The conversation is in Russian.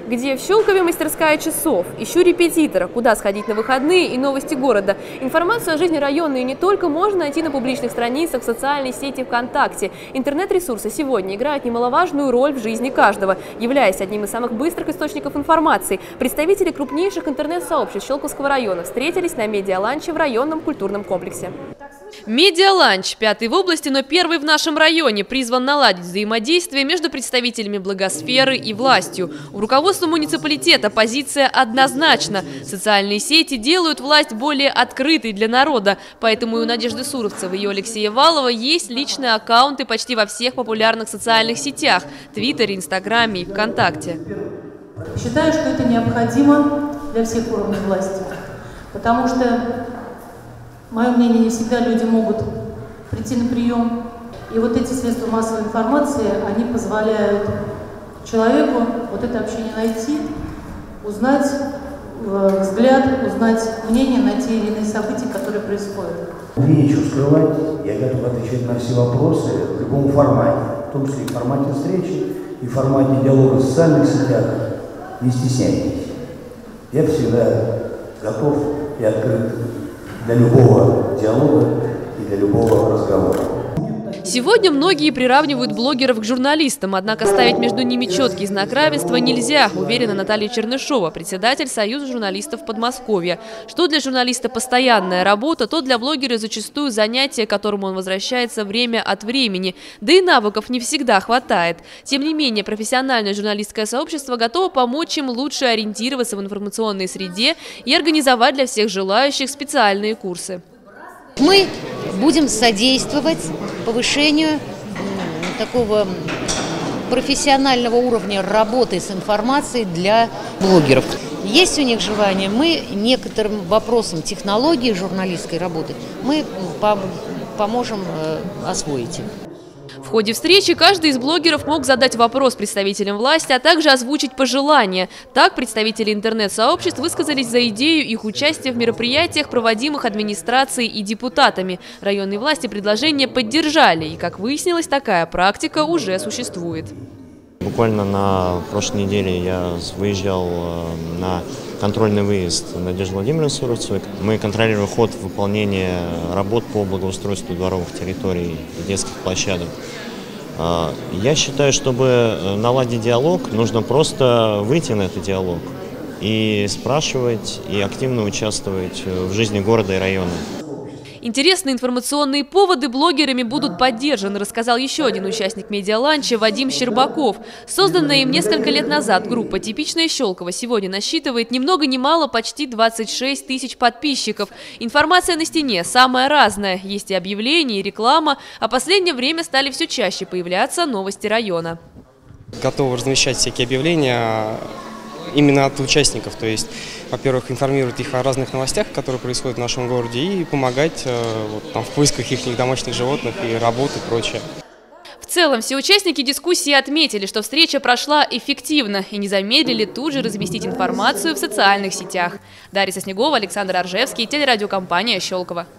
Где в Щелкове мастерская часов? Ищу репетитора. Куда сходить на выходные и новости города. Информацию о жизни района и не только можно найти на публичных страницах в социальной сети ВКонтакте. Интернет-ресурсы сегодня играют немаловажную роль в жизни каждого, являясь одним из самых быстрых источников информации. Представители крупнейших интернет-сообществ Щелковского района встретились на медиаланче в районном культурном комплексе. Медиаланч, пятый в области, но первый в нашем районе, призван наладить взаимодействие между представителями благосферы и властью. У руководства муниципалитета позиция однозначна. Социальные сети делают власть более открытой для народа. Поэтому и у Надежды Суровцевой и Алексея Валова есть личные аккаунты почти во всех популярных социальных сетях – Твиттере, Инстаграме и ВКонтакте. Считаю, что это необходимо для всех уровней власти, потому что, мое мнение, не всегда люди могут прийти на прием. И вот эти средства массовой информации, они позволяют человеку вот это общение найти, узнать взгляд, узнать мнение на те или иные события, которые происходят. Нечего скрывать, я готов отвечать на все вопросы в любом формате, в том числе и в формате встречи, и в формате диалога в социальных сетях. Не стесняйтесь. Я всегда готов и открыт для любого диалога и для любого разговора. Сегодня многие приравнивают блогеров к журналистам, однако ставить между ними четкий знак равенства нельзя, уверена Наталья Чернышова, председатель Союза журналистов Подмосковья. Что для журналиста постоянная работа, то для блогера зачастую занятие, к которому он возвращается время от времени. Да и навыков не всегда хватает. Тем не менее, профессиональное журналистское сообщество готово помочь им лучше ориентироваться в информационной среде и организовать для всех желающих специальные курсы. Мы будем содействовать повышению такого профессионального уровня работы с информацией для блогеров. Есть у них желание, мы некоторым вопросам технологии журналистской работы мы поможем освоить их. В ходе встречи каждый из блогеров мог задать вопрос представителям власти, а также озвучить пожелания. Так, представители интернет-сообществ высказались за идею их участия в мероприятиях, проводимых администрацией и депутатами. Районные власти предложение поддержали, и, как выяснилось, такая практика уже существует. Буквально на прошлой неделе я выезжал на контрольный выезд Надежды Владимировны Суровцевой. Мы контролируем ход выполнения работ по благоустройству дворовых территорий и детских площадок. Я считаю, чтобы наладить диалог, нужно просто выйти на этот диалог и спрашивать, и активно участвовать в жизни города и района. Интересные информационные поводы блогерами будут поддержаны, рассказал еще один участник медиаланча Вадим Щербаков. Созданная им несколько лет назад группа «Типичная Щелково» сегодня насчитывает ни много ни мало почти 26 тысяч подписчиков. Информация на стене самая разная. Есть и объявления, и реклама. А в последнее время стали все чаще появляться новости района. Готовы размещать всякие объявления именно от участников, то есть, во-первых, информировать их о разных новостях, которые происходят в нашем городе, и помогать в поисках их домашних животных и работы и прочее. В целом, все участники дискуссии отметили, что встреча прошла эффективно и не замедлили тут же разместить информацию в социальных сетях. Дарья Соснегова, Александр Аржевский, телерадиокомпания «Щелково».